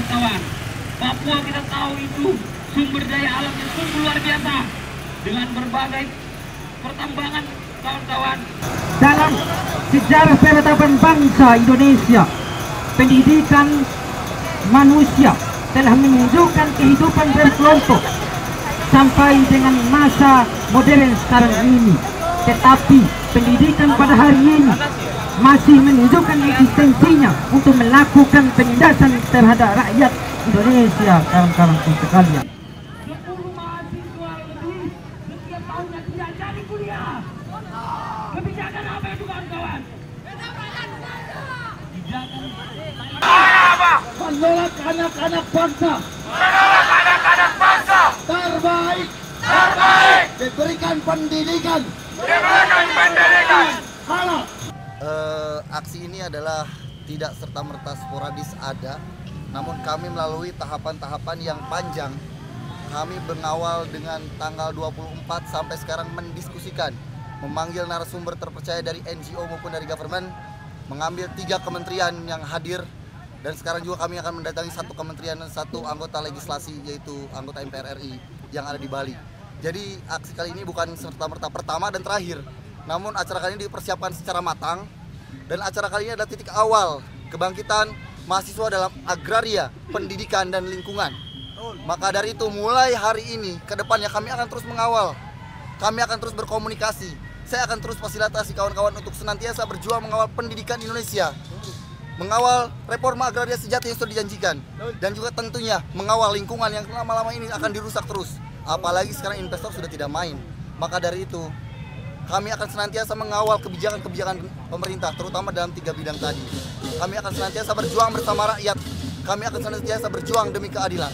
kawan-kawan. Papua kita tahu itu sumber daya alam yang sungguh luar biasa dengan berbagai pertambangan kawan-kawan. Dalam sejarah peradaban bangsa Indonesia, pendidikan manusia telah menunjukkan kehidupan berkelompok sampai dengan masa modern sekarang ini. Tetapi pendidikan pada hari ini masih menunjukkan eksistensinya untuk melakukan penindasan terhadap rakyat Indonesia, kawan-kawan sekalian. 10 mahasiswa lebih setiap tahunnya tidak jadi kuliah. Kebijakan apa itu kawan-kawan? Menolak anak-anak bangsa. Menolak anak-anak bangsa. Terbaik. Terbaik. Diberikan pendidikan. Diberikan pendidikan. Halal. Aksi ini adalah tidak serta-merta sporadis ada, namun kami melalui tahapan-tahapan yang panjang. Kami mengawal dengan tanggal 24 sampai sekarang mendiskusikan, memanggil narasumber terpercaya dari NGO maupun dari government, mengambil 3 kementerian yang hadir, dan sekarang juga kami akan mendatangi 1 kementerian dan 1 anggota legislasi, yaitu anggota MPR RI yang ada di Bali. Jadi aksi kali ini bukan serta-merta pertama dan terakhir, namun acara kali ini dipersiapkan secara matang, dan acara kali ini adalah titik awal kebangkitan mahasiswa dalam agraria, pendidikan, dan lingkungan. Maka dari itu mulai hari ini ke depannya kami akan terus mengawal, kami akan terus berkomunikasi. Saya akan terus fasilitasi kawan-kawan untuk senantiasa berjuang mengawal pendidikan Indonesia, mengawal reforma agraria sejati yang sudah dijanjikan, dan juga tentunya mengawal lingkungan yang lama-lama ini akan dirusak terus. Apalagi sekarang investor sudah tidak main. Maka dari itu kami akan senantiasa mengawal kebijakan-kebijakan pemerintah, terutama dalam 3 bidang tadi. Kami akan senantiasa berjuang bersama rakyat. Kami akan senantiasa berjuang demi keadilan.